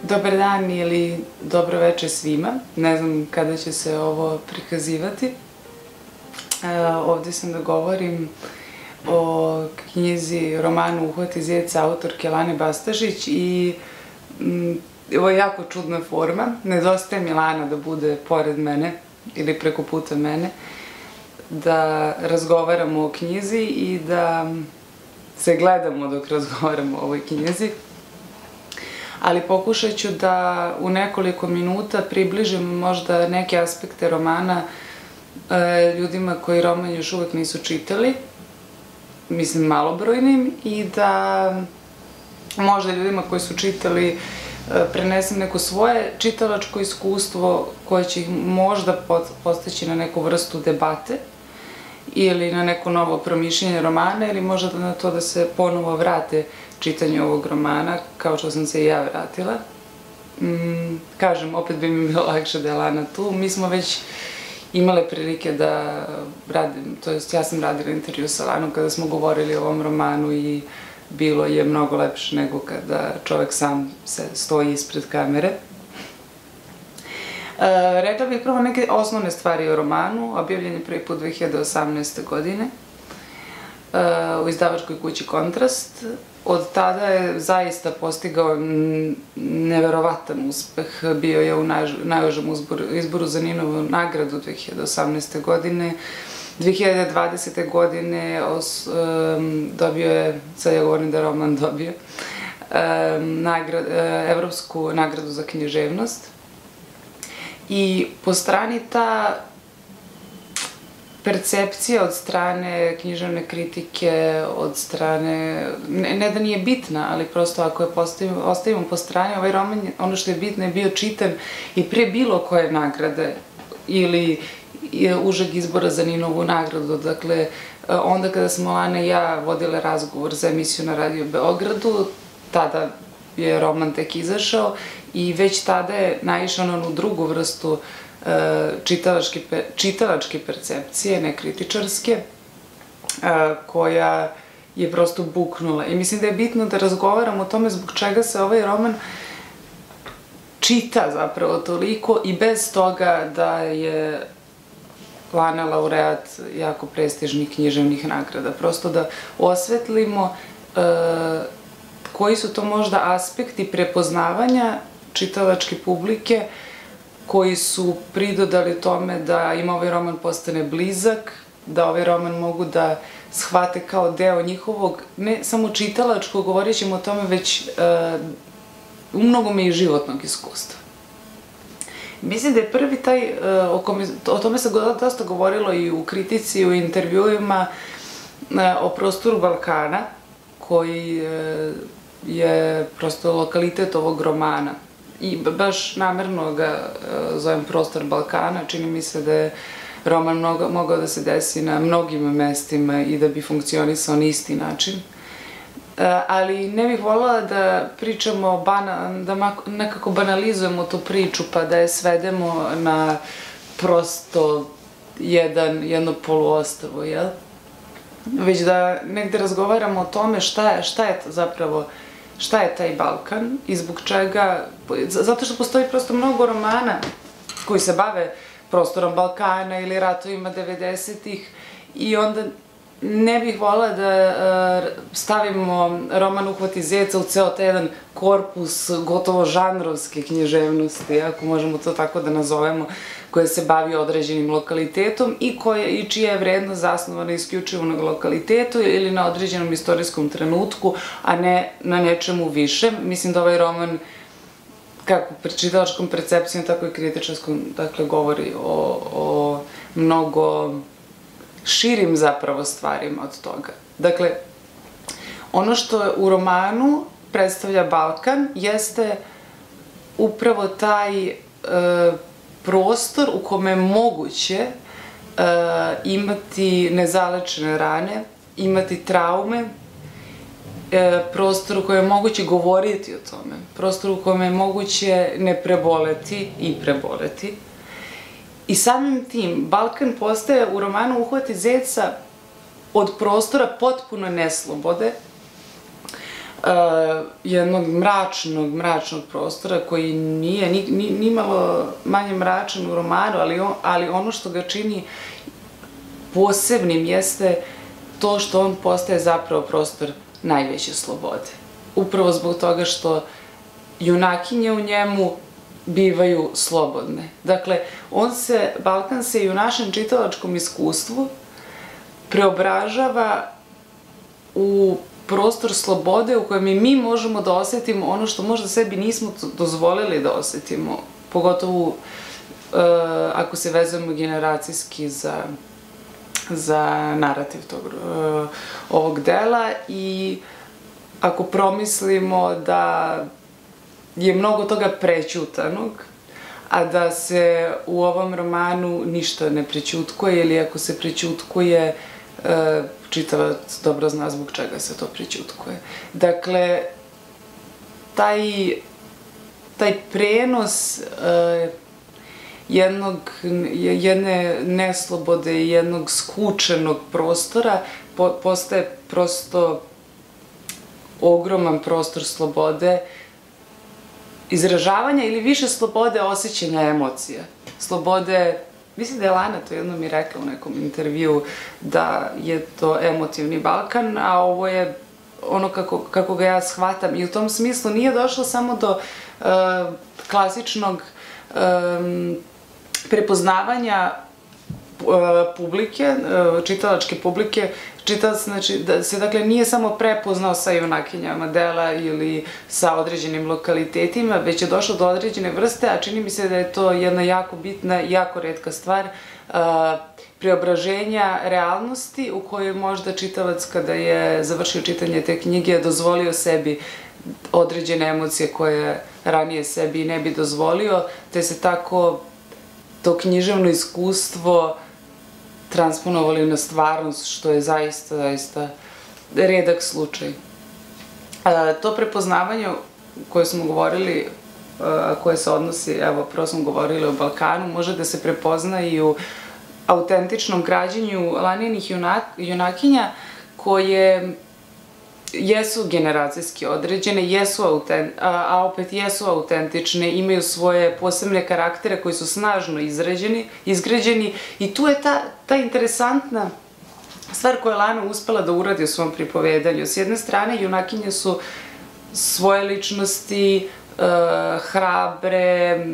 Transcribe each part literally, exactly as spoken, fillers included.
Dobar dan ili dobro večer svima. Ne znam kada će se ovo prikazivati. Ovdje sam da govorim o knjizi, romanu Uhvati zec autorke Lane Bastažić i ovo je jako čudna forma. Nedostaje mi Lana da bude pored mene ili preko puta mene, da razgovaramo o knjizi i da se gledamo dok razgovaramo o ovoj knjizi. Ali pokušat ću da u nekoliko minuta približim možda neke aspekte romana ljudima koji roman još uvek nisu čitali, mislim malobrojnim, i da možda ljudima koji su čitali prenesem neko svoje čitalačko iskustvo koje će ih možda postaći na neku vrstu debate ili na neko novo promišljenje romana ili možda na to da se ponovo vrate čitanju ovog romana, kao što sam se i ja vratila. Kažem, opet bi mi bilo lakše da je Lana tu. Mi smo već imale prilike da radim, to jest ja sam radila intervju sa Lanom kada smo govorili o ovom romanu i bilo je mnogo lepše nego kada čovek sam se stoji ispred kamere. Rekla bih prvo neke osnovne stvari o romanu. Objavljen je prvi put dve hiljade osamnaeste. godine u izdavačkoj kući Kontrast. Od tada je zaista postigao neverovatan uspeh. Bio je u najužem izboru za Ninovu nagradu dve hiljade osamnaeste. godine. dve hiljade dvadesete. godine dobio je, sad ja govorim da roman dobio, Evropsku nagradu za književnost. I po strani ta percepcija od strane književne kritike, od strane, ne da nije bitna, ali prosto ako je ostavimo po strani, ovaj roman, ono što je bitno, je bio čitan i pre bilo koje nagrade ili užeg izbora za Ninovu nagradu. Dakle, onda kada smo Lana i ja vodile razgovor za emisiju na Radio Beogradu, tada je roman tek izašao i već tada je naišao na onu drugu vrstu čitalačke percepcije, ne kritičarske, koja je prosto buknula. I mislim da je bitno da razgovaramo o tome zbog čega se ovaj roman čita zapravo toliko i bez toga da je Lana laureat jako prestižnih književnih nagrada. Prosto da osvetlimo koji su to možda aspekti prepoznavanja čitalačke publike koji su pridodali tome da im ovaj roman postane blizak, da ovaj roman mogu da shvate kao deo njihovog, ne samo čitalačkog, govorit ćemo o tome, već u mnogome i životnog iskustva. Mislim da je prvi taj, o tome se dosta govorilo i u kritici, u intervjuima, o prostoru Balkana, koji je prosto lokalitet ovog romana. I baš namerno ga zovem prostor Balkana, čini mi se da je roman mogao da se desi na mnogim mestima i da bi funkcionisao na isti način. Ali ne bih voljela da pričamo, da nekako banalizujemo tu priču pa da je svedemo na prosto jedno poluostrvo, jel? Već da negde razgovaramo o tome šta je zapravo, šta je taj Balkan i zbog čega, zato što postoji prosto mnogo romana koji se bave prostorom Balkana ili ratovima devedesetih i onda ne bih voljela da stavimo roman Uhvati zeca u ceo taj jedan korpus gotovo žanrovske književnosti, ako možemo to tako da nazovemo, koja se bavi određenim lokalitetom i čija je vrednost zasnovana isključivo na lokalitetu ili na određenom istorijskom trenutku, a ne na nečemu višem. Mislim da ovaj roman, kako čitalačkom percepcijom, tako i kritičarskom, dakle, govori o mnogo širim zapravo stvarima od toga. Dakle, ono što u romanu predstavlja Balkan jeste upravo taj prostor u kome je moguće imati nezalečene rane, imati traume, prostor u kojem je moguće govoriti o tome, prostor u kojem je moguće ne preboleti i preboleti. I samim tim, Balkan postaje u romanu Uhvati zeca od prostora potpuno neslobode, jednog mračnog, mračnog prostora koji nije ni malo manje mračan u romanu, ali ono što ga čini posebnim jeste to što on postaje zapravo prostor najveće slobode. Upravo zbog toga što junakinje u njemu bivaju slobodne. Dakle, on se, Balkan se i u našem čitalačkom iskustvu preobražava u prostor slobode u kojem i mi možemo da osetimo ono što možda sebi nismo dozvolili da osetimo, pogotovo ako se vezujemo generacijski za narativ ovog dela i ako promislimo da je mnogo toga prećutanog, a da se u ovom romanu ništa ne prećutkuje ili ako se prećutkuje, čitalac dobro zna zbog čega se to prećutkuje. Dakle, taj prenos jedne neslobode i jednog skučenog prostora postaje prosto ogroman prostor slobode, izražavanja ili više slobode osjećanja emocija. Slobode, mislim da je Lana to jednom mi rekla u nekom intervju da je to emotivni Balkan, a ovo je ono kako ga ja shvatam. I u tom smislu nije došlo samo do klasičnog prepoznavanja publike, čitalačke publike. Čitalac, znači, da se dakle nije samo prepoznao sa junakinjama dela ili sa određenim lokalitetima, već je došlo do određene vrste, a čini mi se da je to jedna jako bitna, jako retka stvar, preobraženja realnosti u kojoj možda čitalac kada je završio čitanje te knjige dozvolio sebi određene emocije koje ranije sebi ne bi dozvolio, te se tako to književno iskustvo transponovali na stvarnost, što je zaista, zaista redak slučaj. To prepoznavanje koje smo govorili, koje se odnosi, evo, prvo smo govorili o Balkanu, može da se prepozna i u autentičnom građenju Lanijinih junakinja, koje jesu generacijski određene, a opet jesu autentične, imaju svoje posebne karaktere koji su snažno izgrađeni i tu je ta interesantna stvar koju je Lana uspela da uradi u svom pripovedanju. S jedne strane, junakinje su svoje ličnosti, hrabre,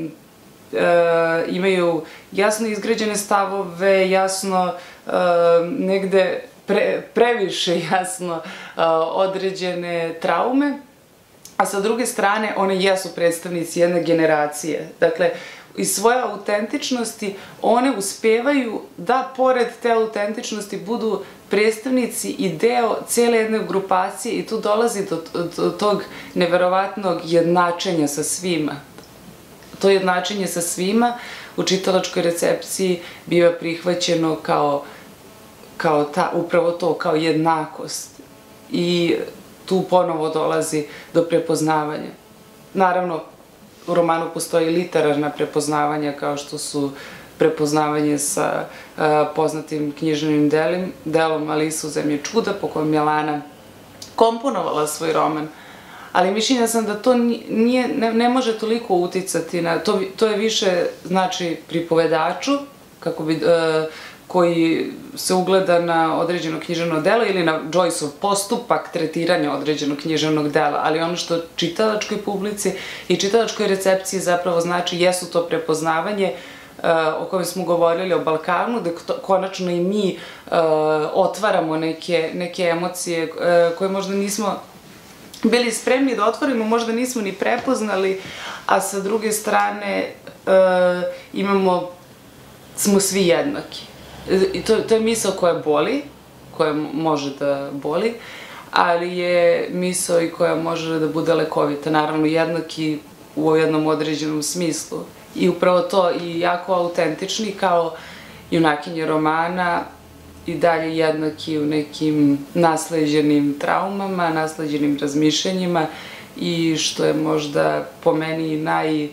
imaju jasno izgrađene stavove, jasno negde previše jasno određene traume, a sa druge strane one jesu predstavnici jedne generacije. Dakle, iz svoje autentičnosti one uspevaju da pored te autentičnosti budu predstavnici i deo cele jedne grupacije i tu dolazi do tog neverovatnog jednačenja sa svima. To jednačenje sa svima u čitalačkoj recepciji biva prihvaćeno kao kao upravo to, kao jednakost. I tu ponovo dolazi do prepoznavanja. Naravno, u romanu postoji literarna prepoznavanja kao što su prepoznavanje sa poznatim književnim delom Alisa u zemlji čuda, po kojem je Lana komponovala svoj roman. Ali mišljenja sam da to ne može toliko uticati na, to je više znači pripovedaču, kako bi koji se ugleda na određeno književno delo ili na Joyceov postupak tretiranja određenog književnog dela, ali ono što čitalačkoj publici i čitalačkoj recepciji zapravo znači jesu to prepoznavanje o kojem smo govorili o Balkanu, da konačno i mi otvaramo neke emocije koje možda nismo bili spremni da otvorimo, možda nismo ni prepoznali, a sa druge strane imamo, smo svi jednaki. I to je misao koja boli, koja može da boli, ali je misao i koja može da bude lekovita, naravno jednaki u jednom određenom smislu. I upravo to i jako autentični kao junakinje romana i dalje jednaki u nekim nasleđenim traumama, nasleđenim razmišljanjima i što je možda po meni naj...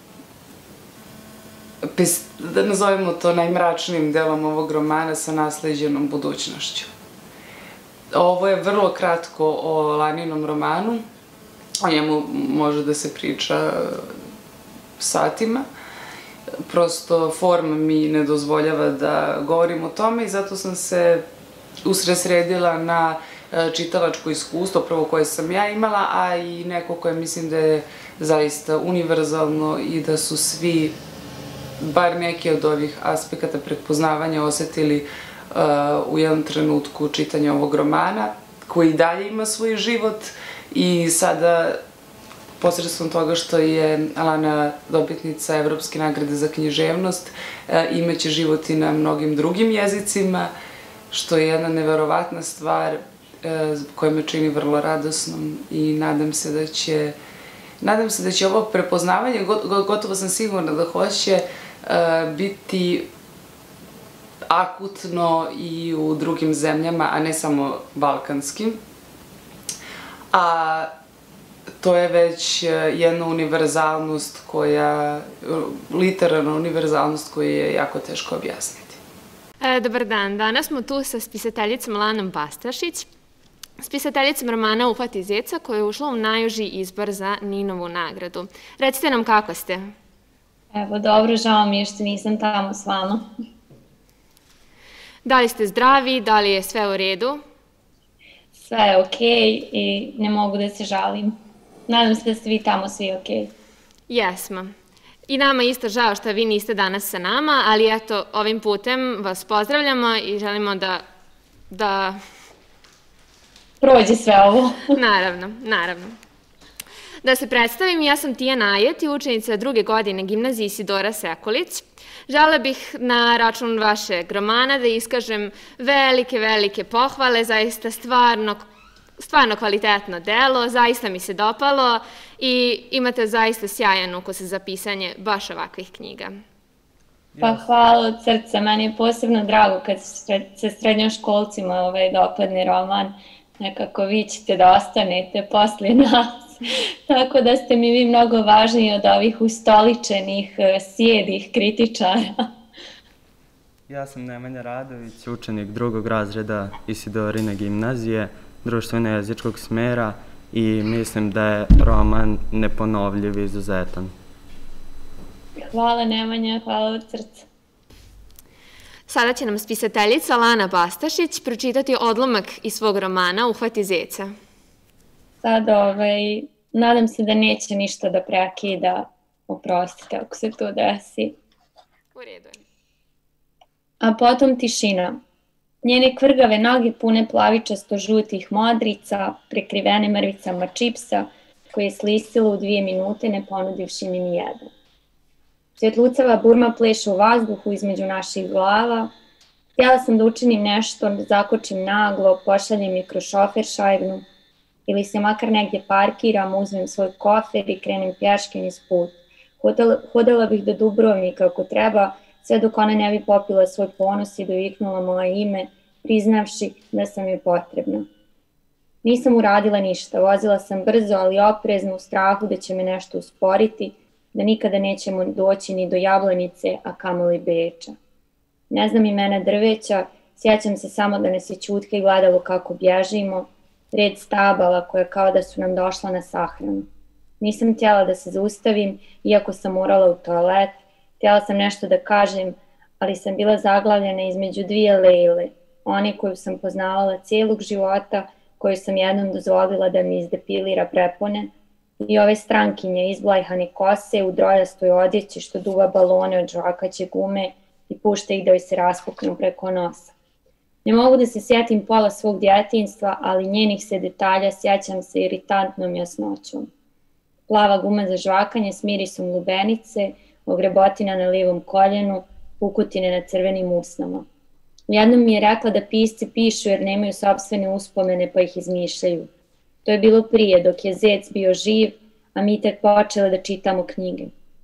da nazovemo to najmračnijim delom ovog romana sa nasleđenom budućnošću. Ovo je vrlo kratko o Laninom romanu. o njemu može da se priča satima. Prosto forma mi ne dozvoljava da govorim o tome i zato sam se usredsredila na čitalačko iskustvo, prvo koje sam ja imala, a i neko koje mislim da je zaista univerzalno i da su svi, bar neki od ovih aspekata prepoznavanja, osetili u jednom trenutku čitanja ovog romana, koji dalje ima svoj život i sada, posredstvom toga što je Alana dobitnica Evropske nagrade za književnost, imaće život i na mnogim drugim jezicima, što je jedna neverovatna stvar koja me čini vrlo radosnom i nadam se da će nadam se da će ovo prepoznavanje, gotovo sam sigurna da hoće, biti akutno i u drugim zemljama, a ne samo balkanskim. A to je već jedna univerzalnost koja, literarna univerzalnost koju je jako teško objasniti. Dobar dan, danas smo tu sa spisateljicom Alanom Bastašić, spisateljicom romana Uhvati zeca, koja je ušla u najuži izbor za Ninovu nagradu. Recite nam kako ste? Evo, dobro, žao mi je što nisam tamo s vama. Da li ste zdravi, da li je sve u redu? Sve je okej i ne mogu da se žalim. Nadam se da ste vi tamo svi okej. Jesmo. I nama isto žao što vi niste danas sa nama, ali eto, ovim putem vas pozdravljamo i želimo da... da... prođe sve ovo. Naravno, naravno. Da se predstavim, ja sam Tijana Ajet, učenica druge godine gimnazije Isidora Sekulić. Želela bih na račun vašeg romana da iskažem velike, velike pohvale, zaista stvarno, stvarno kvalitetno delo, zaista mi se dopalo i imate zaista sjajan ukus za pisanje baš ovakvih knjiga. Pa hvala od srca, meni je posebno drago kad se srednjoškolcima dopadne roman, nekako vi ćete da ostanete poslije nas. Tako da ste mi vi mnogo važniji od ovih ustoličenih, sjedih kritičara. Ja sam Nemanja Radović, učenik drugog razreda Isidorine gimnazije, društveno-jezičkog smera i mislim da je roman neponovljiv i izuzetan. Hvala Nemanja, hvala od srca. Sada će nam spisateljica Alana Bastašić pročitati odlomak iz svog romana Uhvati zeca. Sad, nadam se da neće ništa da prekida, oprostite ako se to desi. U redu je. A potom tišina. Njene kvrgave noge pune plavičasto žutih modrica, prekrivene mrvicama čipsa, koje je slistilo u dvije minute ne ponudivši mi nijedan. Svjetlucava burma pleše u vazduhu između naših glava. Htjela sam da učinim nešto, da zakočim naglo, pošaljem je kroz šofer šajbnu, ili se makar negdje parkiram, uzmem svoj kofer i krenem pješke niz put. Hodala bih do Dubrovnika ako treba, sve dok ona ne bi popila svoj ponos i doviknula moje ime, priznavši da sam joj potrebna. Nisam uradila ništa, vozila sam brzo, ali oprezno, u strahu da će me nešto usporiti, da nikada nećemo doći ni do Jablanice, a kamoli Beča. Ne znam imena drveća, sjećam se samo da nas je ćutke gledalo kako bježimo, red stabala koja kao da su nam došla na sahranu. Nisam htjela da se zaustavim, iako sam morala u toalet. Htjela sam nešto da kažem, ali sam bila zaglavljena između dvije Lejle, one koju sam poznavala cijelog života, koju sam jednom dozvolila da mi izdepilira prepone, i ove strankinje izblajhane kose u drojastoj odjeći što duva balone od žvakaće gume i pušta ih da joj se raspuknu preko nosa. Ne mogu da se sjetim pola svog djetinjstva, ali njenih se detalja sjećam se iritantnom jasnoćom. Plava guma za žvakanje s mirisom lubenice, ogrebotina na lijevom koljenu, pukotine na crvenim usnama. Jednom mi je rekla da pisci pišu jer nemaju sopstvene uspomene pa ih izmišljaju. To je bilo prije, dok je zec bio živ, a mi tek počele da čitamo knjige.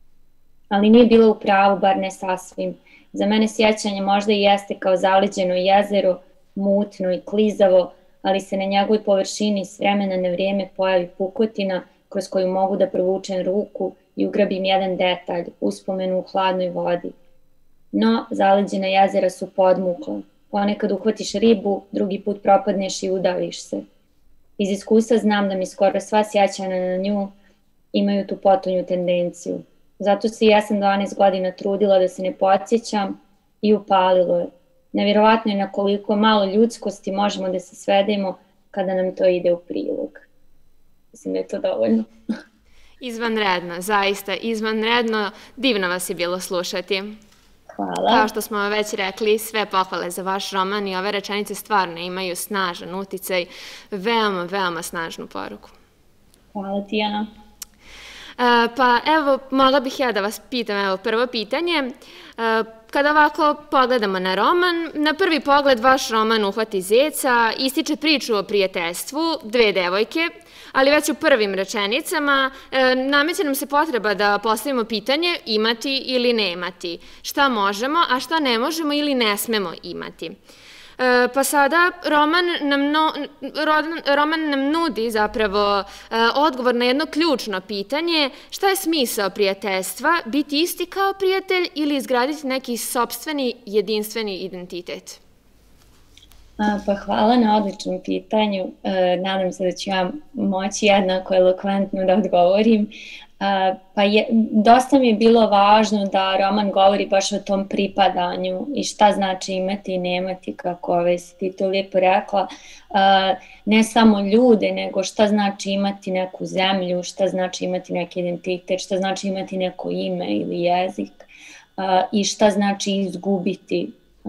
Ali nije bilo u pravu, bar ne sasvim. Za mene sjećanje možda i jeste kao zaleđeno jezero, mutno i klizavo, ali se na njegovoj površini s vremena na vrijeme pojavi pukotina kroz koju mogu da provučem ruku i ugrabim jedan detalj, uspomenu u hladnoj vodi. No, zaleđena jezera su podmukla. Ponekad uhvatiš ribu, drugi put propadneš i udaviš se. iz iskustva znam da mi skoro sva sjećanja na nju imaju tu potonju tendenciju. Zato se ja sam dvanaest godina trudila da se ne podsjećam i upalilo je. Nevjerovatno je na koliko malo ljudskosti možemo da se svedemo kada nam to ide u prilog. Mislim da je to dovoljno. Izvanredno, zaista, izvanredno. Divno vas je bilo slušati. Hvala. Kao što smo već rekli, sve pohvale za vaš roman i ove rečenice stvarno imaju snažan uticaj, veoma, veoma snažnu poruku. Hvala, Tijana. Pa evo, mogla bih ja da vas pitam, evo, prvo pitanje. Kada ovako pogledamo na roman, na prvi pogled vaš roman Uhvati zeca ističe priču o prijateljstvu dve devojke, ali već u prvim rečenicama nameće nam se potreba da postavimo pitanje imati ili nemati. Šta možemo, a šta ne možemo ili ne smemo imati. Pa sada roman nam, no, roman nam nudi zapravo odgovor na jedno ključno pitanje, šta je smisao prijateljstva, biti isti kao prijatelj ili izgraditi neki sopstveni jedinstveni identitet? Pa hvala na odličnom pitanju. Nadam se da ću ja moći jednako elokventno da odgovorim. Pa je, dosta mi je bilo važno da roman govori baš o tom pripadanju i šta znači imati i nemati, kako ovaj si ti to lijepo rekla. Ne samo ljude, nego šta znači imati neku zemlju, šta znači imati neki identitet, šta znači imati neko ime ili jezik i šta znači izgubiti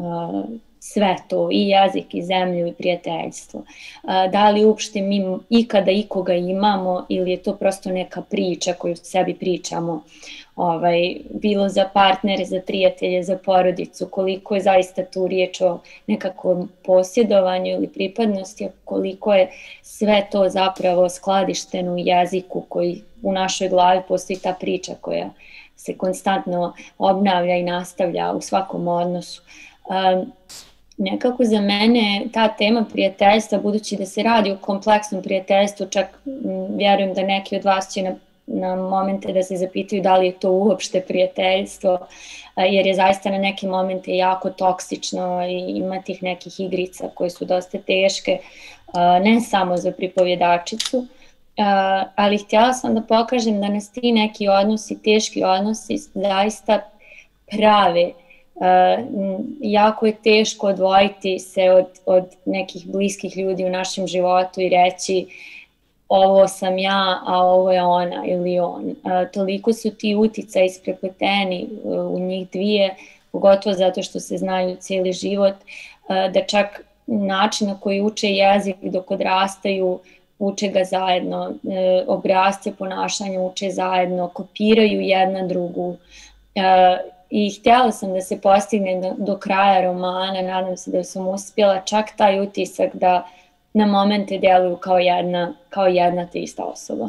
sve to, i jezik, i zemlju, i prijateljstvo. Da li uopšte mi ikada ikoga imamo ili je to prosto neka priča koju sebi pričamo, ovaj, bilo za partnere, za prijatelje, za porodicu, koliko je zaista tu riječ o nekakvom posjedovanju ili pripadnosti, koliko je sve to zapravo skladišteno u jeziku koji u našoj glavi postoji ta priča koja se konstantno obnavlja i nastavlja u svakom odnosu. Um, Nekako za mene ta tema prijateljstva, budući da se radi o kompleksnom prijateljstvu, čak m, vjerujem da neki od vas će na, na momente da se zapitaju da li je to uopšte prijateljstvo, jer je zaista na neke momente jako toksično i ima tih nekih igrica koje su dosta teške, ne samo za pripovjedačicu, ali htjela sam da pokažem da nas ti neki odnosi, teški odnosi, zaista prave. Uh, jako je teško odvojiti se od, od nekih bliskih ljudi u našem životu i reći ovo sam ja, a ovo je ona ili on. Uh, toliko su ti uticaji isprepleteni uh, u njih dvije, pogotovo zato što se znaju cijeli život, uh, da čak način na koji uče jezik dok odrastaju, uče ga zajedno, uh, obrasce ponašanja uče zajedno, kopiraju jedna drugu. Uh, I htjela sam da se postigne do, do kraja romana, nadam se da sam uspjela čak taj utisak da na momente djeluju kao jedna, kao jedna te ista osoba.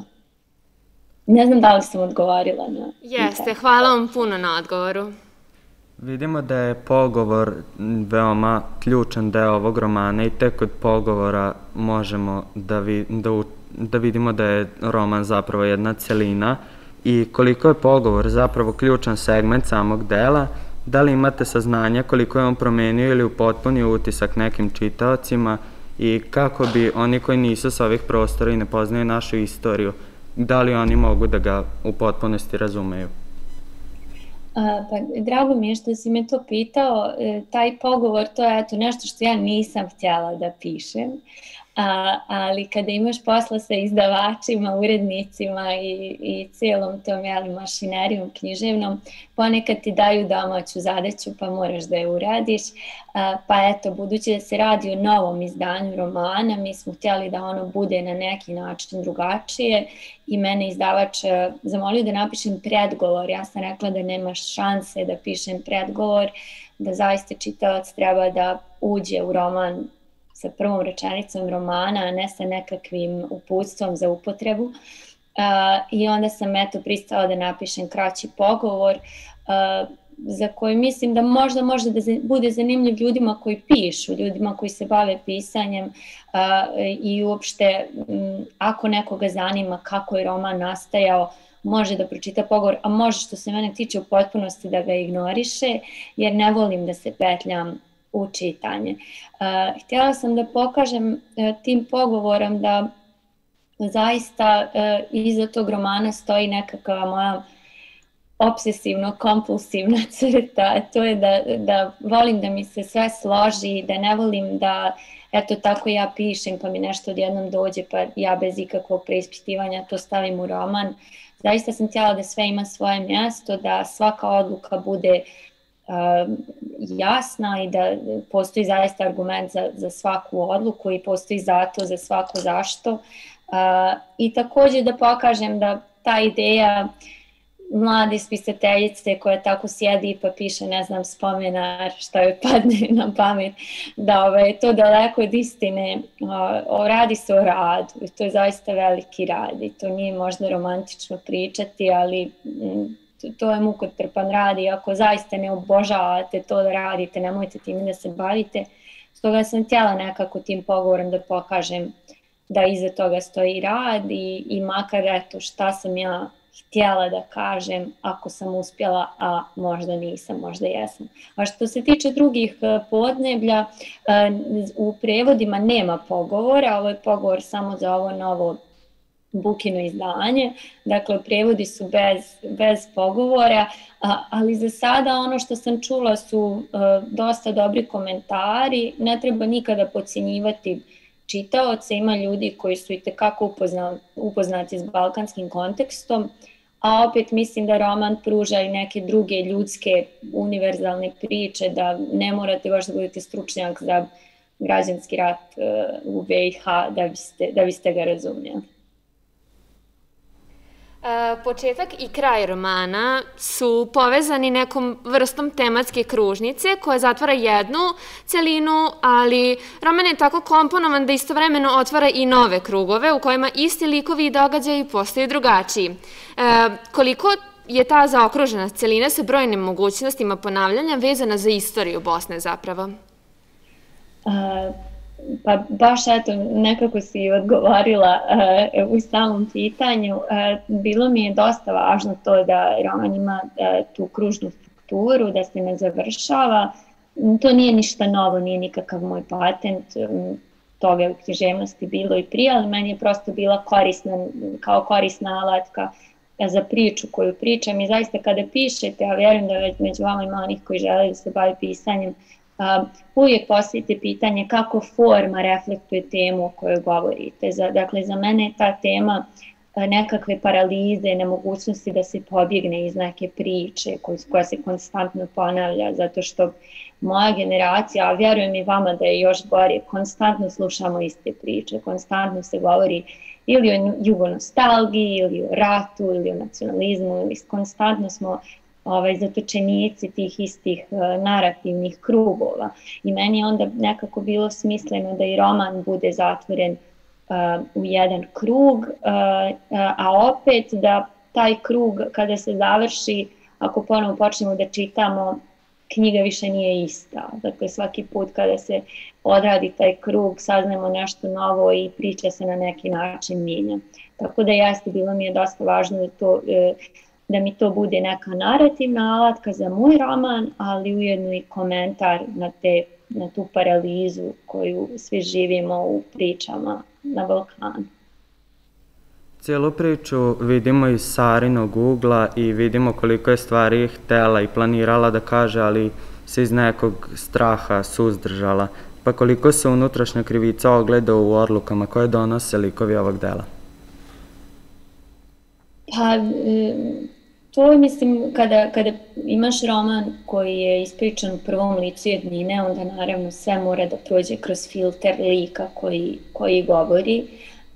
Ne znam da li sam odgovorila na... Jeste, hvala vam puno na odgovoru. Vidimo da je pogovor veoma ključan deo ovog romana i tek od pogovora možemo da, vi, da, da vidimo da je roman zapravo jedna celina. I koliko je pogovor zapravo ključan segment samog dela, da li imate saznanja koliko je on promenio ili upotpunio utisak nekim čitaocima i kako bi oni koji nisu sa ovih prostora i ne poznaju našu istoriju, da li oni mogu da ga u potpunosti razumeju? A, pa, drago mi je što si me to pitao, e, taj pogovor to je eto, nešto što ja nisam htjela da pišem. A, ali kada imaš posla sa izdavačima, urednicima i, i cijelom tom jeli, mašinerijom književnom, ponekad ti daju domaću zadaću pa moraš da je uradiš. A, pa eto, budući da se radi o novom izdanju romana, mi smo htjeli da ono bude na neki način drugačije i mene izdavač zamolio da napišem predgovor. Ja sam rekla da nema šanse da pišem predgovor, da zaista čitalac treba da uđe u roman sa prvom rečenicom romana, a ne sa nekakvim uputstvom za upotrebu. Uh, I onda sam eto pristala da napišem kraći pogovor uh, za koji mislim da možda može da bude zanimljiv ljudima koji pišu, ljudima koji se bave pisanjem uh, i uopšte um, ako nekoga zanima kako je roman nastajao, može da pročita pogovor, a može što se mene tiče u potpunosti da ga ignoriše, jer ne volim da se petljam u čitanje. Uh, htjela sam da pokažem uh, tim pogovorom da zaista iza tog romana stoji nekakva moja obsesivno-kompulsivna crta, to je da, da volim da mi se sve složi, da ne volim da, eto tako ja pišem pa mi nešto odjednom dođe pa ja bez ikakvog preispitivanja to stavim u roman. Zaista sam htjela da sve ima svoje mjesto, da svaka odluka bude uh, jasna i da postoji zaista argument za, za svaku odluku i postoji zato za svako zašto. Uh, I također da pokažem da ta ideja mlade spisateljice koja tako sjedi pa piše, ne znam, spomenar, šta joj padne na pamet, da ovaj, je to daleko od istine. O, radi se o radu i to je zaista veliki rad i to nije možda romantično pričati, ali to, to je mukotrpan rad i ako zaista ne obožavate to da radite, nemojte time da se bavite. Stoga sam htjela nekako tim pogovorom da pokažem da iza toga stoji rad i, i makar eto šta sam ja htjela da kažem, ako sam uspjela, a možda nisam, možda jesam. A što se tiče drugih podneblja, u prevodima nema pogovora, ovo je pogovor samo za ovo novo Bukino izdanje, dakle prevodi su bez, bez pogovora, ali za sada ono što sam čula su dosta dobri komentari, ne treba nikada podcjenjivati čitaoce, ima ljudi koji su itekako upoznati, upoznati s balkanskim kontekstom, a opet mislim da roman pruža i neke druge ljudske univerzalne priče, da ne morate baš da budete stručnjak za građanski rat u ve i ha da biste, da biste ga razumjeli. Početak i kraj romana su povezani nekom vrstom tematske kružnice koja zatvara jednu celinu, ali roman je tako komponovan da istovremeno otvara i nove krugove u kojima isti likovi i događaji postaju drugačiji. E, koliko je ta zaokružena celina sa brojnim mogućnostima ponavljanja vezana za istoriju Bosne zapravo? A... Pa baš eto, nekako si odgovorila uh, u samom pitanju. Uh, bilo mi je dosta važno to da roman ima uh, tu kružnu strukturu, da se ne završava. To nije ništa novo, nije nikakav moj patent. Um, toga je u književnosti bilo i prije, ali meni je prosto bila korisna, kao korisna alatka za priču koju pričam. I zaista kada pišete, a vjerujem da već među vama ima onih koji žele da se bavi pisanjem, Uh, uvijek postavite pitanje kako forma reflektuje temu o kojoj govorite. Za, dakle, za mene je ta tema uh, nekakve paralize, nemogućnosti da se pobjegne iz neke priče koju, koja se konstantno ponavlja, zato što moja generacija, a vjerujem i vama da je još gore, konstantno slušamo iste priče, konstantno se govori ili o jugonostalgiji, ili o ratu, ili o nacionalizmu, ili konstantno smo Ovaj, zatočenici tih istih uh, narativnih krugova. I meni je onda nekako bilo smisleno da i roman bude zatvoren uh, u jedan krug, uh, uh, a opet da taj krug kada se završi, ako ponovo počnemo da čitamo, knjiga više nije ista. Dakle, svaki put kada se odradi taj krug, saznamo nešto novo i priča se na neki način mijenja. Tako da jeste, bilo mi je dosta važno da to... Uh, da mi to bude neka narativna alatka za moj roman, ali ujedno i komentar na, te, na tu paralizu koju svi živimo u pričama na Balkanu. Cijelu priču vidimo iz Sarinog ugla i vidimo koliko je stvari htjela i planirala da kaže, ali se iz nekog straha suzdržala. Pa koliko se unutrašnja krivica ogleda u odlukama koje donose likovi ovog dela? Pa, to mislim, kada, kada imaš roman koji je ispričan u prvom licu jednine, onda naravno sve mora da prođe kroz filter lika koji, koji govori.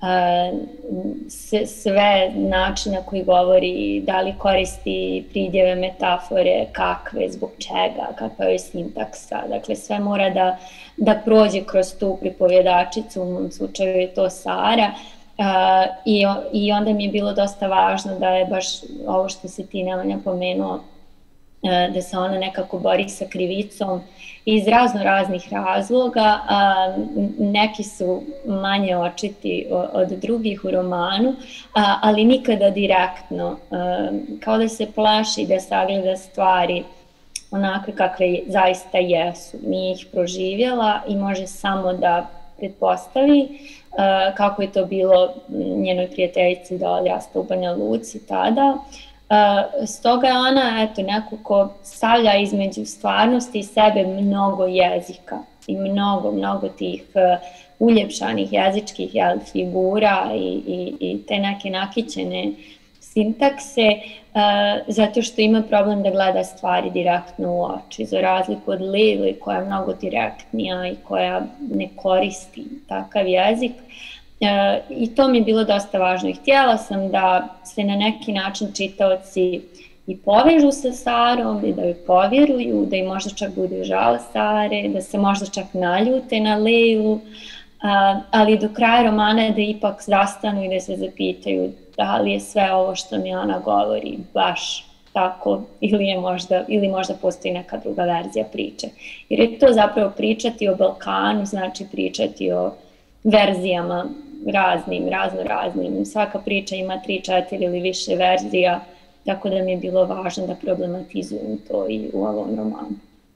Sve načina koji govori, da li koristi pridjeve, metafore, kakve, zbog čega, kakva je sintaksa. Dakle, sve mora da, da prođe kroz tu pripovjedačicu, u mom slučaju je to Sara. Uh, i, I onda mi je bilo dosta važno da je baš ovo što si ti, Nemanja, pomenuo, uh, da se ona nekako bori sa krivicom iz razno raznih razloga. Uh, neki su manje očiti od drugih u romanu, uh, ali nikada direktno. Uh, kao da se plaši da sagleda stvari onakve kakve zaista jesu. Nije ih proživjela i može samo da pretpostavi, kako je to bilo njenoj prijateljici da odrasta u Banja Luci tada. Stoga je ona, eto, neko ko stavlja između stvarnosti i sebe mnogo jezika i mnogo, mnogo tih uljepšanih jezičkih jel, figura i, i, i te neke nakićene sintakse, uh, zato što ima problem da gleda stvari direktno u oči, za razliku od Lejle koja je mnogo direktnija i koja ne koristi takav jezik. Uh, I to mi je bilo dosta važno i htjela sam da se na neki način čitaoci i povežu sa Sarom i da joj povjeruju, da im možda čak bude žao Sare, da se možda čak naljute na Lejlu, uh, ali do kraja romana da ipak zastanu i da se zapitaju da li je sve ovo što mi ona govori baš tako ili, je možda, ili možda postoji neka druga verzija priče. Jer je to zapravo pričati o Balkanu, znači pričati o verzijama raznim, razno raznim. Svaka priča ima tri, četiri ili više verzija, tako da mi je bilo važno da problematizujem to i u ovom romanu.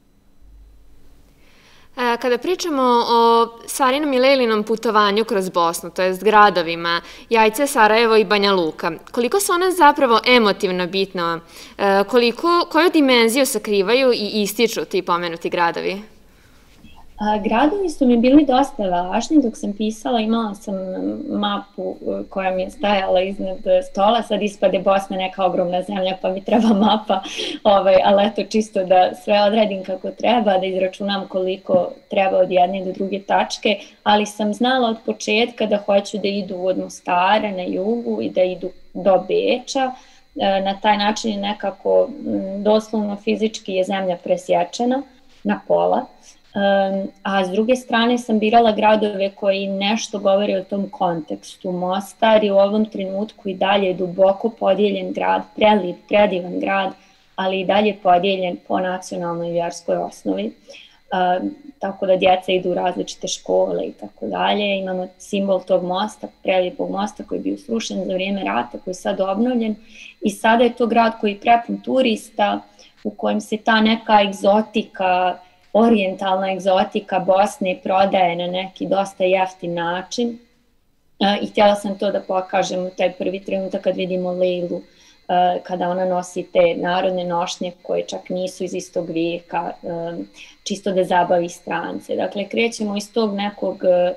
Kada pričamo o Sarinom i Lejlinom putovanju kroz Bosnu, to jest gradovima Jajce, Sarajevo i Banja Luka, koliko su one zapravo emotivno bitno, koliko, koju dimenziju sakrivaju i ističu ti pomenuti gradovi? A, gradovi su mi bili dosta važni. Dok sam pisala imala sam mapu koja mi je stajala iznad stola. Sad ispade Bosna neka ogromna zemlja pa mi treba mapa, ovaj, ali eto čisto da sve odradim kako treba, da izračunam koliko treba od jedne do druge tačke, ali sam znala od početka da hoću da idu od Mostara na jugu i da idu do Beča. Na taj način je nekako doslovno fizički je zemlja presječena na pola. Um, a s druge strane sam birala gradove koji nešto govore o tom kontekstu. Mostar je u ovom trenutku i dalje duboko podijeljen grad, prelip, predivan grad, ali i dalje podijeljen po nacionalnoj i vjerskoj osnovi. Um, tako da djeca idu u različite škole i tako dalje. Imamo simbol tog mosta, prelijepog mosta koji je bio srušen za vrijeme rata, koji je sad obnovljen. I sada je to grad koji je prepun turista, u kojem se ta neka egzotika, orijentalna egzotika Bosne prodaje na neki dosta jeftin način. I htjela sam to da pokažem u taj prvi trenutak kad vidimo Lejlu, kada ona nosi te narodne nošnje koje čak nisu iz istog vijeka, čisto da zabavi strance. Dakle, krećemo iz tog nekog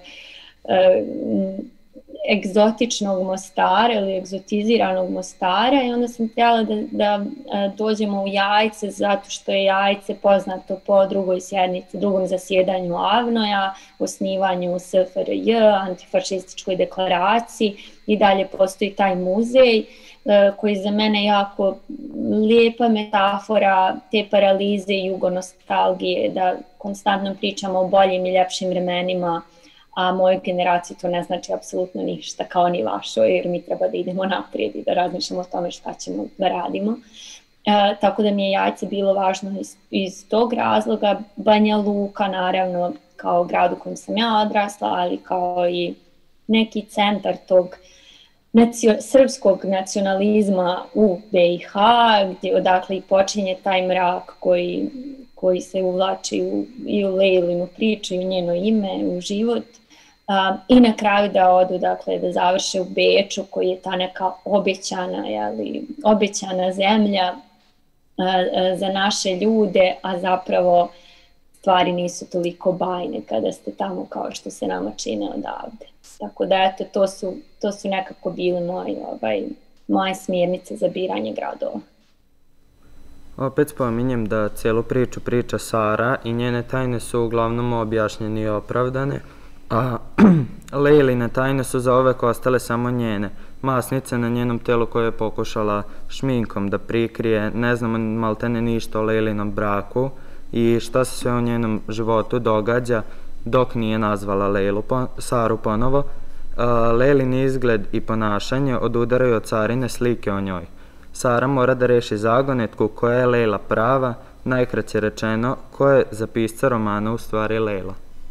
egzotičnog Mostara ili egzotiziranog Mostara i onda sam htjela da, da dođemo u Jajce zato što je Jajce poznato po drugoj sjednici, drugom zasjedanju Avnoja, osnivanju S F R J, antifašističkoj deklaraciji i dalje postoji taj muzej koji je za mene jako lijepa metafora te paralize i jugonostalgije, da konstantno pričamo o boljim i ljepšim vremenima, a mojoj generaciji to ne znači apsolutno ništa, kao ni vašoj, jer mi treba da idemo naprijed i da razmišljamo o tome šta ćemo da radimo. E, tako da mi je Jajce bilo važno iz, iz tog razloga. Banja Luka, naravno, kao grad u kojem sam ja odrasla, ali kao i neki centar tog nacio, srpskog nacionalizma u B i H, gdje odakle i počinje taj mrak koji, koji se uvlači u, i u Lejlinu priču i u njeno ime, u život. Um, I na kraju da odu, dakle, da završe u Beču koji je ta neka obećana, jeli, obećana zemlja uh, uh, za naše ljude, a zapravo stvari nisu toliko bajne kada ste tamo kao što se nama čine odavde. Tako da, eto, to su, to su nekako bili moji, ovaj, moje smjernice za biranje gradova. Opet spominjem da cijelu priču priča Sara i njene tajne su uglavnom objašnjene i opravdane, a Lejline tajne su zauvek ostale samo njene. Masnice na njenom telu koje je pokušala šminkom da prikrije, ne znamo maltene ništa o Lejlinom braku i šta se sve u njenom životu događa dok nije nazvala Lejlu, Saru ponovo. Lejlin izgled i ponašanje odudaraju od Sarine slike o njoj. Sara mora da reši zagonetku koja je Lejla prava, najkraće rečeno, ko je za pisca romana u stvari Lejla.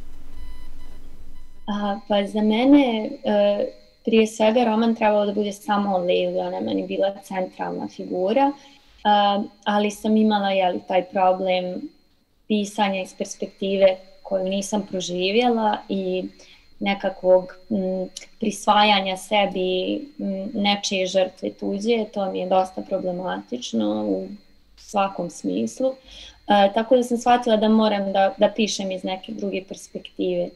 A, pa za mene e, prije svega roman trebalo da bude samo o Lejli, ona je meni bila centralna figura, a, ali sam imala jeli, taj problem pisanja iz perspektive koju nisam proživjela i nekakvog m, prisvajanja sebi m, nečije žrtve tuđe, to mi je dosta problematično u svakom smislu. E, tako da sam shvatila da moram da, da pišem iz neke druge perspektive.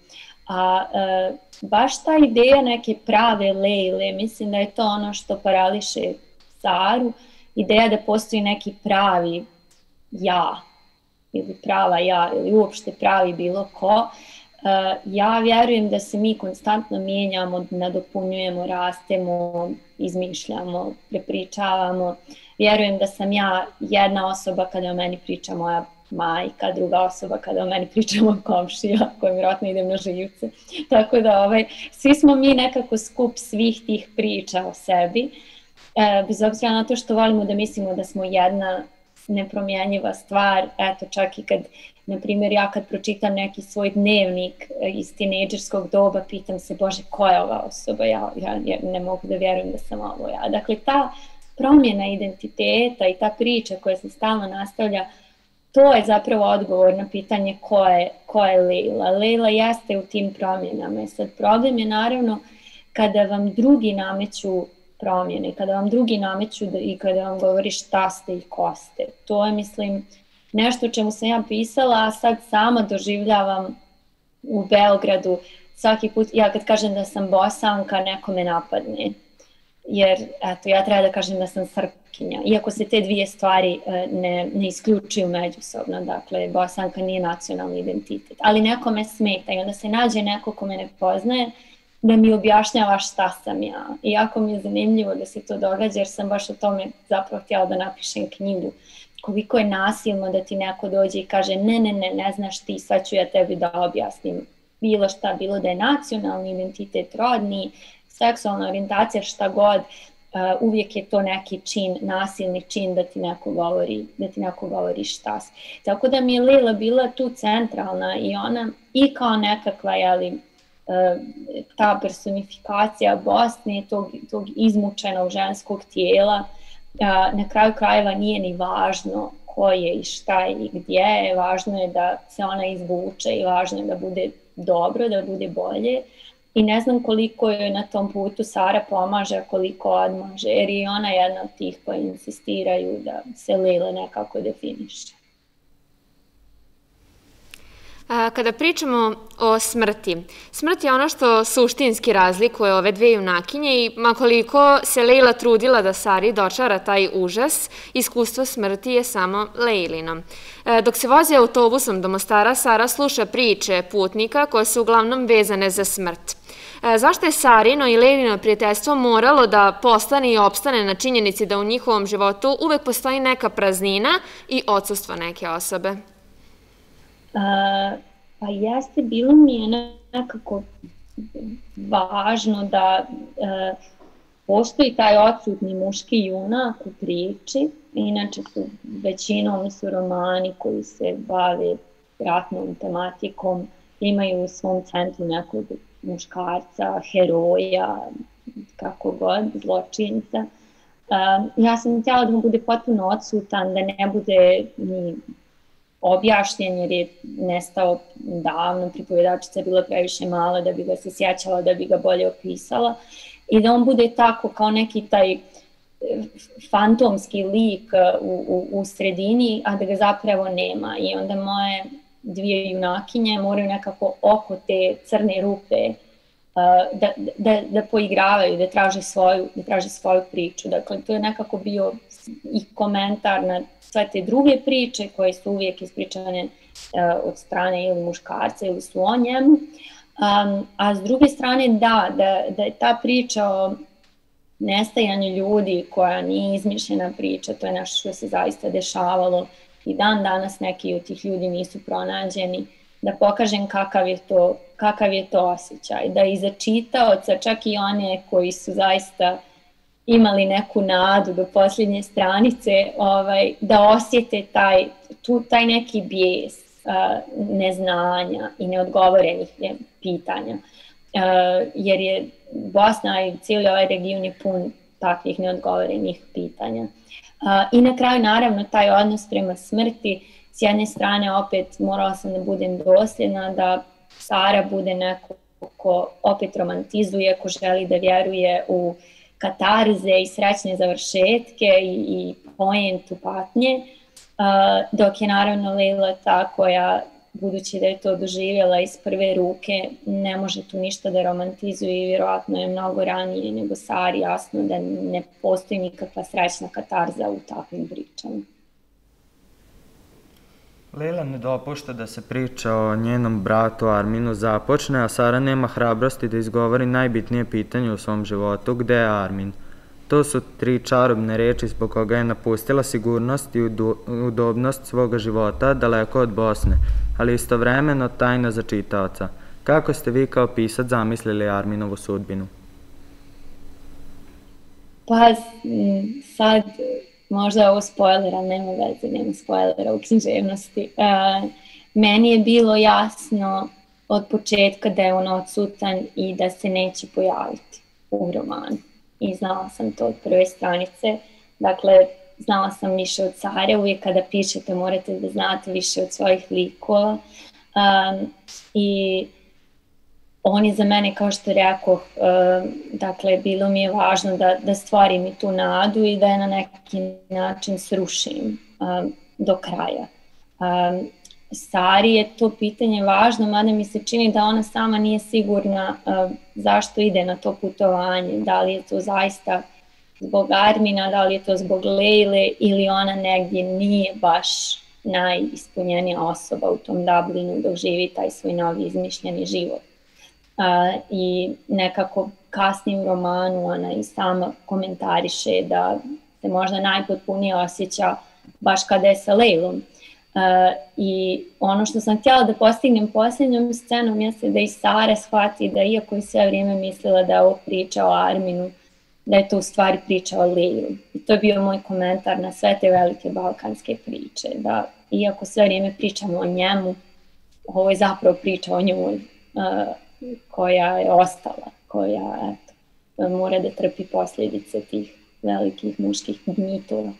A e, baš ta ideja neke prave Lejle, mislim da je to ono što parališe Saru, ideja da postoji neki pravi ja, ili prava ja, ili uopšte pravi bilo ko. E, ja vjerujem da se mi konstantno mijenjamo, nadopunjujemo, rastemo, izmišljamo, prepričavamo. Vjerujem da sam ja jedna osoba kada o meni priča moja majka, druga osoba kada o meni priča moj komšija, koji vjerojatno idem na živce. Tako da ovaj, svi smo mi nekako skup svih tih priča o sebi. E, bez obzira na to što volimo da mislimo da smo jedna nepromjenjiva stvar, eto čak i kad, na primjer, ja kad pročitam neki svoj dnevnik iz tinejdžerskog doba, pitam se, Bože, ko je ova osoba? Ja, ja, ja ne mogu da vjerujem da sam ovo ja. Dakle, ta promjena identiteta i ta priča koja se stalno nastavlja, to je zapravo odgovor na pitanje ko je, ko je Lejla. Lejla jeste u tim promjenama. Sad, problem je naravno kada vam drugi nameću promjene, kada vam drugi nameću da, i kada vam govori šta ste i ko ste. To je, mislim, nešto o čemu sam ja pisala, a sad sama doživljavam u Beogradu. Svaki put, ja kad kažem da sam Bosanka, neko me napadne. Jer, eto, ja treba da kažem da sam Srpkinja. Iako se te dvije stvari ne, ne isključuju međusobno, dakle, Bosanka nije nacionalni identitet. Ali neko me smeta i onda se nađe neko ko me ne poznaje, da mi objašnjava šta sam ja. I jako mi je zanimljivo da se to događa, jer sam baš o tome zapravo htjela da napišem knjigu. Koliko je nasilno da ti neko dođe i kaže ne, ne, ne, ne znaš ti, sad ću ja tebi da objasnim bilo šta, bilo da je nacionalni identitet, rodni, seksualna orijentacija, šta god, uh, uvijek je to neki čin, nasilni čin da ti neko govori, da ti neko govori šta si. Tako da mi je Lejla bila tu centralna i ona i kao nekakva, jeli, ta personifikacija Bosne, tog, tog izmučenog ženskog tijela, na kraju krajeva nije ni važno ko je i šta je i gdje je, važno je da se ona izvuče i važno je da bude dobro, da bude bolje. I ne znam koliko joj na tom putu Sara pomaže, a koliko odmaže, jer je ona jedna od tih koji insistiraju da se Lejla nekako definiše. Kada pričamo o smrti, smrt je ono što suštinski razlikuje ove dve junakinje i makoliko se Lejla trudila da Sari dočara taj užas, iskustvo smrti je samo Lejlino. Dok se vozi autobusom do Mostara, Sara sluša priče putnika koje su uglavnom vezane za smrt. Zašto je Sarino i Lejlino prijateljstvo moralo da postane i opstane na činjenici da u njihovom životu uvek postoji neka praznina i odsustvo neke osobe? Uh, pa jeste, bilo mi je nekako važno da uh, postoji taj odsutni muški junak u priči. Inače su većinom su romani koji se bave ratnom tematikom, imaju u svom centru nekog muškarca, heroja, kako god, zločinca. Uh, ja sam htjela da mu bude potpuno odsutan, da ne bude ni objašnjen jer je nestao davno, pripovjedačica je bila previše mala da bi ga se sjećala, da bi ga bolje opisala i da on bude tako kao neki taj fantomski lik u, u, u sredini, a da ga zapravo nema. I onda moje dvije junakinje moraju nekako oko te crne rupe uh, da, da, da poigravaju, da traže svoju, da traže svoju priču. Dakle, to je nekako bio i komentar na sve te druge priče koje su uvijek ispričane uh, od strane ili muškarca ili su o njemu. Um, a s druge strane da, da, da je ta priča o nestajanju ljudi koja nije izmišljena priča, to je nešto što se zaista dešavalo i dan danas neki od tih ljudi nisu pronađeni, da pokažem kakav je to, kakav je to osjećaj, da iza čitaoca, čak i one koji su zaista imali neku nadu do posljednje stranice, ovaj, da osjete taj, tu, taj neki bijes uh, neznanja i neodgovorenih pitanja. Uh, jer je Bosna i cijeli ovaj region je pun takvih neodgovorenih pitanja. Uh, I na kraju, naravno, taj odnos prema smrti, s jedne strane opet morala sam da budem dosljedna, da Sara bude neko ko opet romantizuje, ko želi da vjeruje u katarze i srećne završetke i, i poentu patnje, dok je naravno Leila ta koja, budući da je to doživjela iz prve ruke, ne može tu ništa da romantizuje i vjerojatno je mnogo ranije nego Sari jasno da ne postoji nikakva srećna katarza u takvim pričama. Leila ne dopušta da se priča o njenom bratu Arminu započne, a Sara nema hrabrosti da izgovori najbitnije pitanje u svom životu, gde je Armin? To su tri čarobne reči zbog koga je napustila sigurnost i udobnost svoga života daleko od Bosne, ali istovremeno tajna za čitaoca. Kako ste vi kao pisac zamislili Arminovu sudbinu? Pa sad, možda je ovo spoiler, ali nema veze, nema spoilera u književnosti. Uh, meni je bilo jasno od početka da je on odsutan i da se neće pojaviti u romanu. I znala sam to od prve stranice. Dakle, znala sam više od Sare. Uvijek kada pišete morate da znate više od svojih likova. Um, I on je za mene, kao što rekoh, um, dakle, bilo mi je važno da, da stvorim i tu nadu i da je na neki način srušim um, do kraja. Um, Sari je to pitanje važno, mada mi se čini da ona sama nije sigurna uh, zašto ide na to putovanje, da li je to zaista zbog Armina, da li je to zbog Leile ili ona negdje nije baš najispunjenija osoba u tom Dublinu dok živi taj svoj novi izmišljeni život. Uh, I nekako kasnije u romanu ona i sama komentariše da se možda najpotpunije osjeća baš kada je sa Leilom. Uh, I ono što sam htjela da postignem posljednjom scenom jeste da i Sara shvati da iako je sve vrijeme mislila da je ovo priča o Arminu, da je to u stvari priča o Leilu. I to je bio moj komentar na sve te velike balkanske priče, da iako sve vrijeme pričamo o njemu, ovo je zapravo priča o njoj uh, koja je ostala, koja eto, mora da trpi posljedice tih velikih muških gnjitova.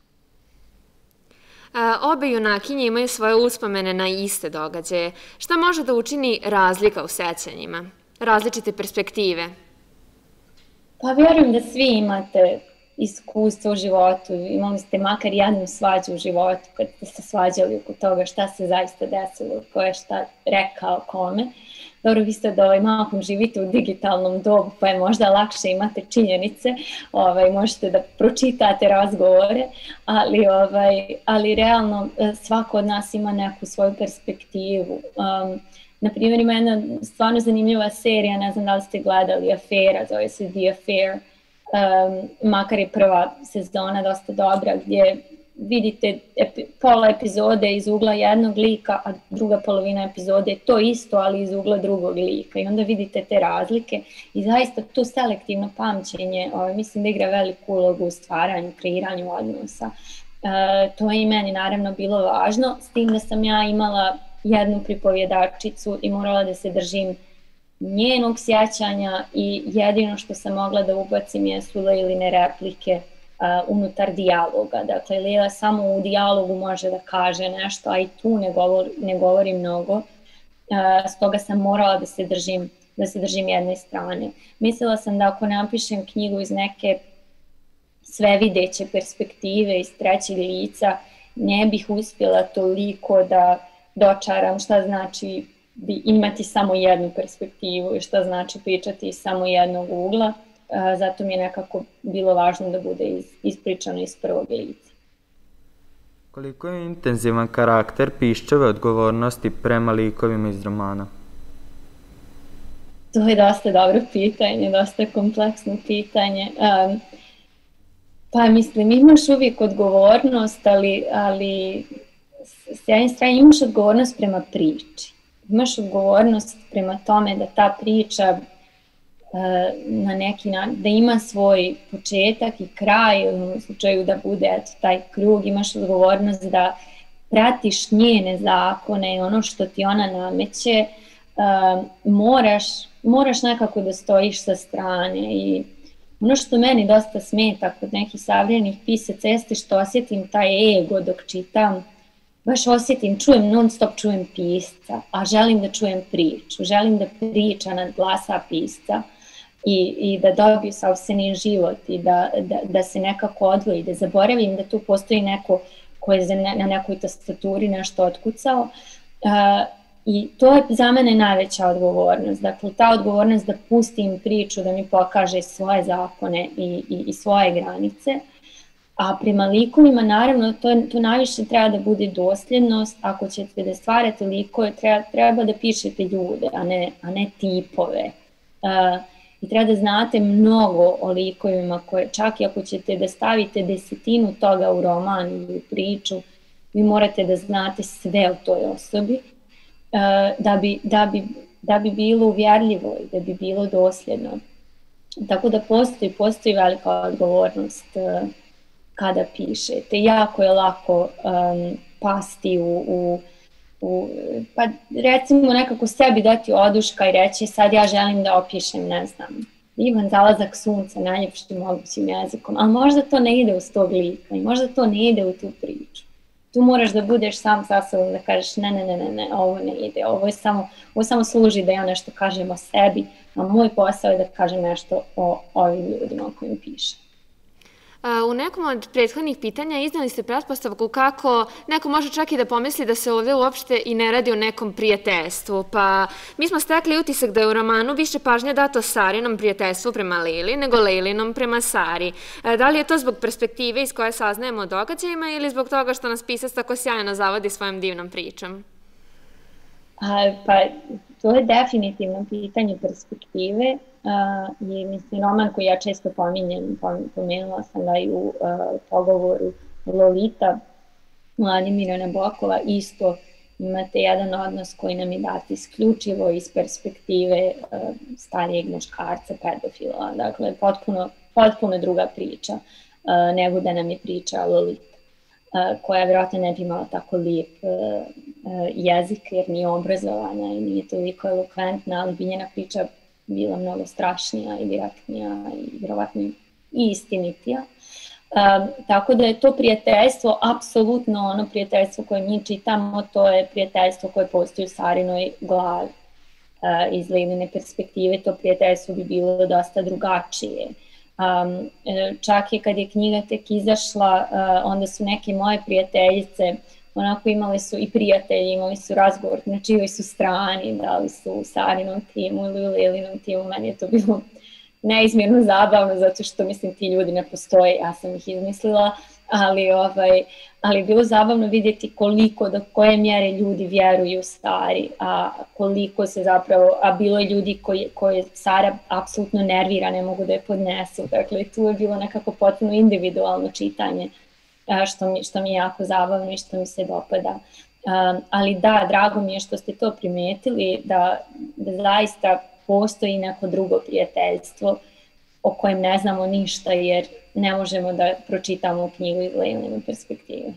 Obe junakinje imaju svoje uspomene na iste događaje. Šta može da učini razlika u sećanjima? Različite perspektive? Pa vjerujem da svi imate iskustvo u životu. Imali ste makar jednu svađu u životu kad ste se svađali oko toga šta se zaista desilo, ko je šta rekao kome. Dobro, vi ste da ovaj, mahom živite u digitalnom dobu, pa je možda lakše imate činjenice, ovaj, možete da pročitate razgovore, ali, ovaj, ali realno svako od nas ima neku svoju perspektivu. Um, Naprimjer, ima jedna stvarno zanimljiva serija, ne znam da li ste gledali, Afera, zove se The Affair, um, makar je prva sezona dosta dobra, gdje vidite epi, pola epizode iz ugla jednog lika, a druga polovina epizode je to isto, ali iz ugla drugog lika. I onda vidite te razlike i zaista to selektivno pamćenje, ovaj, mislim da igra veliku ulogu u stvaranju, kreiranju odnosa. E, to je i meni naravno bilo važno, s tim da sam ja imala jednu pripovjedačicu i morala da se držim njenog sjećanja i jedino što sam mogla da ubacim jesu Leiline replike Uh, unutar dijaloga. Dakle, Leila samo u dijalogu može da kaže nešto, a i tu ne govori, ne govori mnogo. Uh, stoga sam morala da se držim, da se držim jedne strane. Mislila sam da ako napišem knjigu iz neke svevideće perspektive, iz trećeg lica, ne bih uspjela toliko da dočaram šta znači imati samo jednu perspektivu i šta znači pričati iz samo jednog ugla. Zato mi je nekako bilo važno da bude iz, ispričano iz prvog lica. Koliko je intenzivan karakter Piščeve odgovornosti prema likovima iz romana? To je dosta dobro pitanje, dosta kompleksno pitanje. Um, pa mislim, imaš uvijek odgovornost, ali, ali s jedne strane imaš odgovornost prema priči. Imaš odgovornost prema tome da ta priča na neki način, da ima svoj početak i kraj, u slučaju da bude eto, taj krug, imaš odgovornost da pratiš njene zakone i ono što ti ona nameće, uh, moraš, moraš nekako da stojiš sa strane i ono što meni dosta smeta kod nekih savremenih pisaca jeste što osjetim taj ego dok čitam, baš osjetim, čujem, non stop čujem pisca, a želim da čujem priču, želim da priča nadglasa pisca i, i da dobiju sopstveni život i da, da, da se nekako odvoji, da zaboravim da tu postoji neko ko je na nekoj tastaturi nešto otkucao. Uh, I to je za mene najveća odgovornost. Dakle, ta odgovornost da pustim priču, da mi pokaže svoje zakone i, i, i svoje granice. A prema likovima, naravno, to, to najviše treba da bude dosljednost. Ako ćete da stvarate likove, treba, treba da pišete ljude, a ne, a ne tipove. Uh, I treba da znate mnogo o likovima, koje, čak i ako ćete da stavite desetinu toga u roman ili u priču, vi morate da znate sve o toj osobi, uh, da, bi, da, bi, da bi bilo uvjerljivo i da bi bilo dosljedno. Tako da postoji, postoji velika odgovornost uh, kada pišete. Jako je lako um, pasti u, u, u, pa recimo nekako sebi dati oduška i reći sad ja želim da opišem, ne znam, divan zalazak sunca najljepšim mogućim jezikom, ali možda to ne ide uz tog lika i možda to ne ide u tu priču. Tu moraš da budeš sam sa sobom da kažeš ne, ne, ne, ne, ne, ovo ne ide, ovo je samo, ovo samo služi da ja nešto kažem o sebi, a moj posao je da kažem nešto o ovim ljudima o kojim pišem. U nekom od prethodnih pitanja iznali ste pretpostavku kako neko može čak i da pomisli da se ovdje uopšte i ne radi o nekom prijateljstvu. Pa mi smo stekli utisak da je u romanu više pažnje dato Sarinom prijateljstvu prema Lili nego Lilinom prema Sari. Da li je to zbog perspektive iz koje saznajemo o događajima ili zbog toga što nas pisac tako sjajno zavodi svojom divnom pričom? A, pa to je definitivno pitanje perspektive. Uh, i mislim, roman koji ja često pominjem, pomenula sam da i u uh, pogovoru Lolita Vladimira Nabokova, isto imate jedan odnos koji nam je dat isključivo iz perspektive uh, starijeg muškarca, pedofila. Dakle, potpuno, potpuno druga priča uh, nego da nam je priča Lolita, uh, koja vjerojatno ne bi imala tako lijep uh, uh, jezik jer nije obrazovana i nije toliko elokventna, ali bi njena priča bila mnogo strašnija i direktnija i vjerovatno i istinitija. Um, tako da je to prijateljstvo, apsolutno ono prijateljstvo koje mi čitamo, to je prijateljstvo koje postoji u Sarinoj glavi. Uh, iz Liline perspektive to prijateljstvo bi bilo dosta drugačije. Um, čak i kad je knjiga tek izašla, uh, onda su neke moje prijateljice onako imali su i prijatelji, imali su razgovor na čijoj su strani, da li su u Sarinom timu ili u Lilinom timu. Meni je to bilo neizmjerno zabavno zato što mislim ti ljudi ne postoje, ja sam ih izmislila, ali, ovaj, ali je bilo zabavno vidjeti koliko, do koje mjere ljudi vjeruju Sari, a koliko se zapravo, a bilo je ljudi koji, koje Sara apsolutno nervira, ne mogu da je podnesu, dakle tu je bilo nekako potpuno individualno čitanje. Što mi, što mi je jako zabavno i što mi se dopada. Um, ali da, drago mi je što ste to primijetili, da, da zaista postoji neko drugo prijateljstvo o kojem ne znamo ništa jer ne možemo da pročitamo knjigu iz Liline perspektive.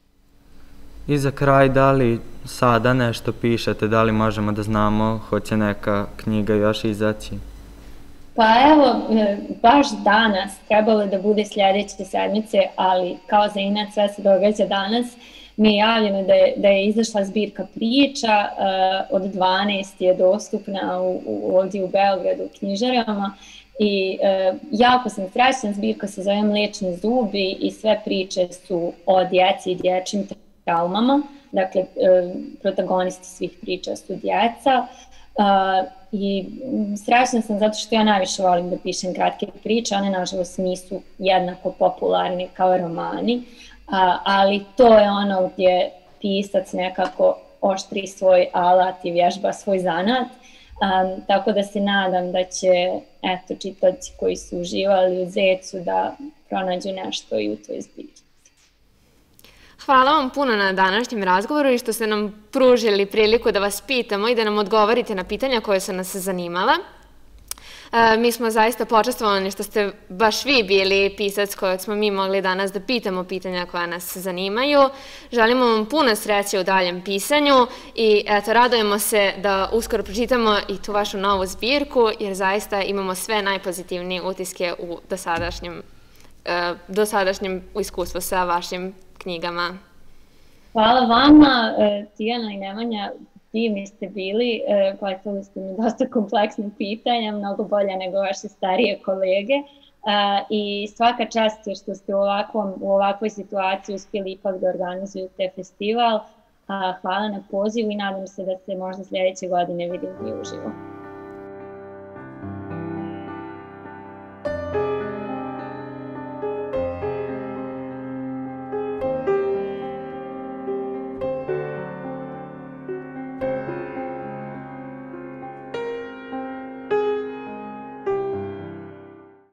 I za kraj, da li sada nešto pišete, da li možemo da znamo hoće neka knjiga još izaći? Pa evo, baš danas, trebalo je da bude sljedeće sedmice, ali kao za inače sve se događa danas, mi je javljeno da je, da je izašla zbirka priča, uh, od dvanaest je dostupna u, u, ovdje u Beogradu u knjižarama i uh, jako sam srećna, zbirka se zove Mlečni zubi i sve priče su o djeci i dječjim traumama, dakle uh, protagonisti svih priča su djeca. Uh, I srećna sam zato što ja najviše volim da pišem kratke priče, one nažalost nisu jednako popularni kao romani, uh, ali to je ono gdje pisac nekako oštri svoj alat i vježba svoj zanat, um, tako da se nadam da će eto, čitaoci koji su uživali u Zecu da pronađu nešto i u toj zbirci. Hvala vam puno na današnjem razgovoru i što ste nam pružili priliku da vas pitamo i da nam odgovorite na pitanja koje su nas zanimala. E, mi smo zaista počastvovani što ste baš vi bili pisac kojeg smo mi mogli danas da pitamo pitanja koja nas zanimaju. Želimo vam puno sreće u daljem pisanju i eto, radujemo se da uskoro pročitamo i tu vašu novu zbirku jer zaista imamo sve najpozitivnije utiske u dosadašnjem, e, dosadašnjem iskustvu sa vašim knjigama. Hvala vama, Tijana i Nemanja, divni ste bili, postavili ste mi dosta kompleksne pitanja, mnogo bolje nego vaše starije kolege i svaka čast je što ste u ovakvoj situaciji uspjeli ipak da organizujete festival. Hvala na pozivu i nadam se da se možda sljedeće godine vidimo i uživo.